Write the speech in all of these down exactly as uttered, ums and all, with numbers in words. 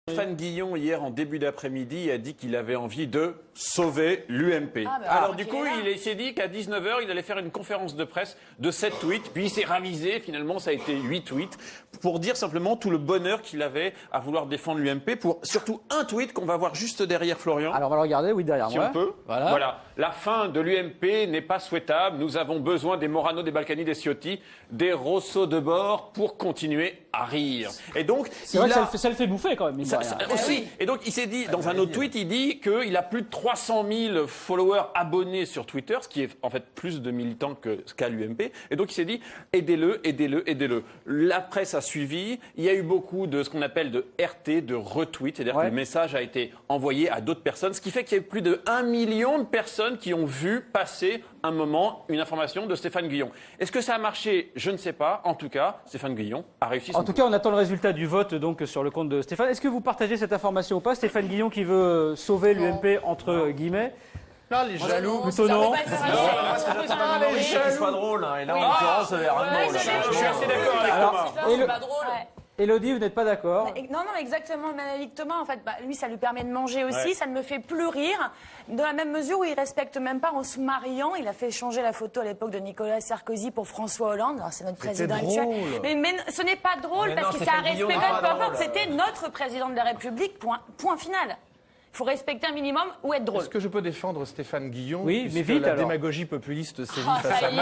Stéphane Guillon, hier en début d'après-midi, a dit qu'il avait envie de sauver l'U M P. Ah bah, Alors ah, du il coup, est il s'est dit qu'à dix-neuf heures, il allait faire une conférence de presse de sept tweets, puis il s'est ravisé, finalement ça a été huit tweets, pour dire simplement tout le bonheur qu'il avait à vouloir défendre l'U M P, pour surtout un tweet qu'on va voir juste derrière Florian. Alors on va le regarder, oui, derrière si moi. on peut. Voilà. Voilà. La fin de l'U M P n'est pas souhaitable. Nous avons besoin des Morano, des Balkany, des Ciotti, des Rosso de bord pour continuer à rire. Et donc, c'est vrai il que a... ça, le fait, ça le fait bouffer quand même. mine de Ça, rien. ça, Ah aussi. oui. Et donc, il s'est dit, dans un autre tweet, il dit qu'il a plus de trois cent mille followers abonnés sur Twitter, ce qui est en fait plus de militants que ce qu'a l'U M P. Et donc, il s'est dit, aidez-le, aidez-le, aidez-le. La presse a suivi. Il y a eu beaucoup de ce qu'on appelle de R T, de retweets. C'est-à-dire Ouais. que le message a été envoyé à d'autres personnes, ce qui fait qu'il y a eu plus de un million de personnes qui ont vu passer un moment, une information de Stéphane Guillon. Est-ce que ça a marché? Je ne sais pas. En tout cas, Stéphane Guillon a réussi son En tout coup. cas, on attend le résultat du vote donc sur le compte de Stéphane. Est-ce que vous partagez cette information ou pas? Stéphane Guillon qui veut sauver l'U M P entre guillemets. Là, les jaloux. Plutôt non. C'est pas drôle, hein. Et là, en l'occurrence, ça a l'air drôle. Je suis assez d'accord avec Alors, Thomas. et le- pas drôle. Élodie, vous n'êtes pas d'accord? Bah, non, non, exactement, même avec Thomas, en fait, bah, lui, ça lui permet de manger aussi, Ouais. ça ne me fait plus rire, dans la même mesure où il respecte même pas en se mariant. Il a fait changer la photo à l'époque de Nicolas Sarkozy pour François Hollande. Alors, c'est notre président actuel. drôle. Mais, mais ce n'est pas drôle Mais parce non, que c'est Stéphane un respect, Guillon même n'est pas peu importe, drôle. c'était notre président de la République, point, point final. Il faut respecter un minimum ou être drôle. Est-ce que je peux défendre Stéphane Guillon? Oui, mais puisque vite, la alors. démagogie populiste sévit Oh, face ça à y moi.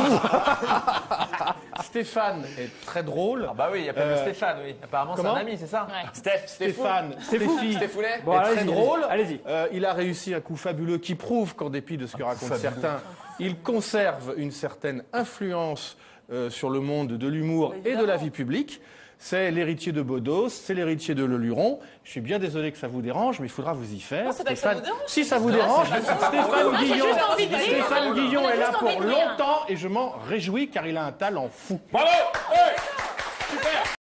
est. Stéphane est très drôle. Ah bah oui, il y a plein de Euh, Stéphane, oui. Apparemment, c'est comment un ami, c'est ça? Ouais. Steph, Stéphane, C'est fou. Stéphie Stéphoulet Bon, est allez-y, très allez-y. drôle. Allez-y. Euh, il a réussi un coup fabuleux qui prouve qu'en dépit de ce que racontent certains, il conserve une certaine influence euh, sur le monde de l'humour et de la vie publique. C'est l'héritier de Bedos, c'est l'héritier de Leluron. Je suis bien désolé que ça vous dérange, mais il faudra vous y faire. Non, c'est pas que ça Stéphane- vous dérange, si c'est ça vous juste- dérange, Non, c'est pas ça. Stéphane Moi, j'ai Guillon, juste envie de rire. Stéphane Guillon On a est là juste pour envie de rire. longtemps et je m'en réjouis car il a un talent fou. Bravo! Hey! Super!